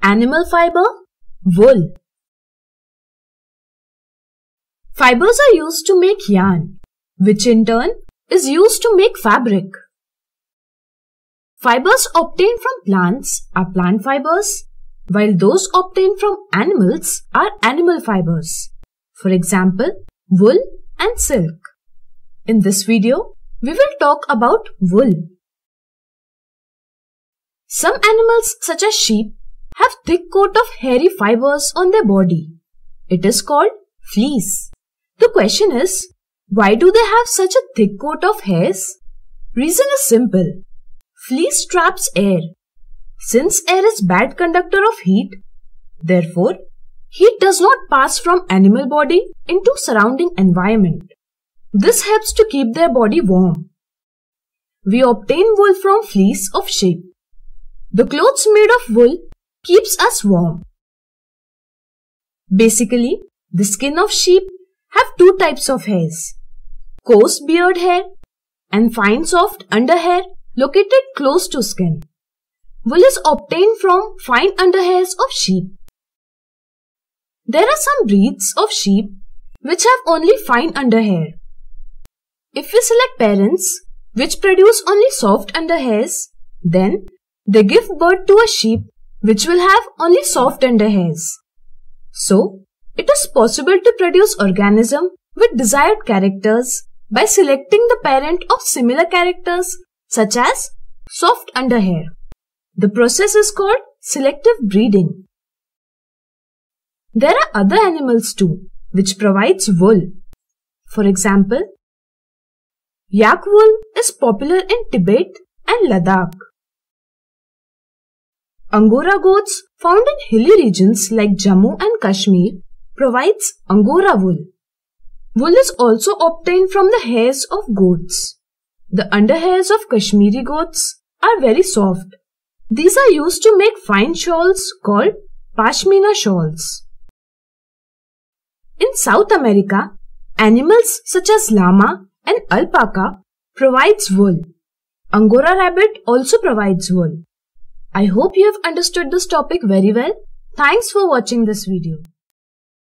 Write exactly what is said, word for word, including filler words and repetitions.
Animal fiber, wool. Fibers are used to make yarn, which in turn is used to make fabric. Fibers obtained from plants are plant fibers, while those obtained from animals are animal fibers. For example, wool and silk. In this video, we will talk about wool. Some animals such as sheep have thick coat of hairy fibers on their body. It is called fleece. The question is, why do they have such a thick coat of hairs? Reason is simple. Fleece traps air. Since air is bad conductor of heat, therefore, heat does not pass from animal body into surrounding environment. This helps to keep their body warm. We obtain wool from fleece of sheep. The clothes made of wool keeps us warm. Basically, the skin of sheep have two types of hairs, coarse beard hair and fine soft underhair located close to skin. Wool is obtained from fine underhairs of sheep. There are some breeds of sheep which have only fine underhair. If we select parents which produce only soft underhairs, then they give birth to a sheep which will have only soft underhairs. So, it is possible to produce organism with desired characters by selecting the parent of similar characters such as soft underhair. The process is called selective breeding. There are other animals too which provides wool. For example, yak wool is popular in Tibet and Ladakh. Angora goats found in hilly regions like Jammu and Kashmir provides Angora wool. Wool is also obtained from the hairs of goats. The underhairs of Kashmiri goats are very soft. These are used to make fine shawls called Pashmina shawls. In South America, animals such as llama and alpaca provides wool. Angora rabbit also provides wool. I hope you have understood this topic very well. Thanks for watching this video.